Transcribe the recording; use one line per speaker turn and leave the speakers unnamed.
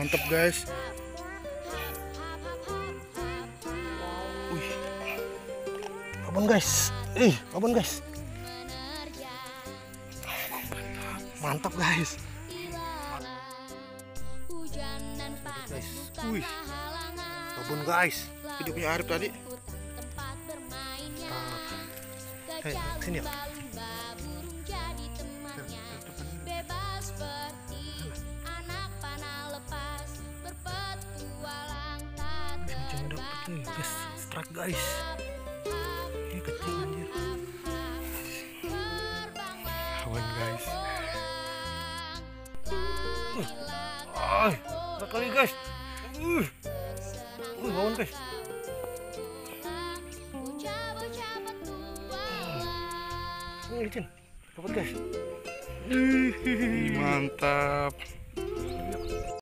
mantap guys. Wih, abon guys, abon guys, mantap guys. Wih, abon guys, video punya Arif tadi. Hei, sini ya. Macam dapet nih, yes, strike guys. Ini kecil anjir. Awan guys. Berat kali guys. Awan guys. Licin, dapat guys. Mantap.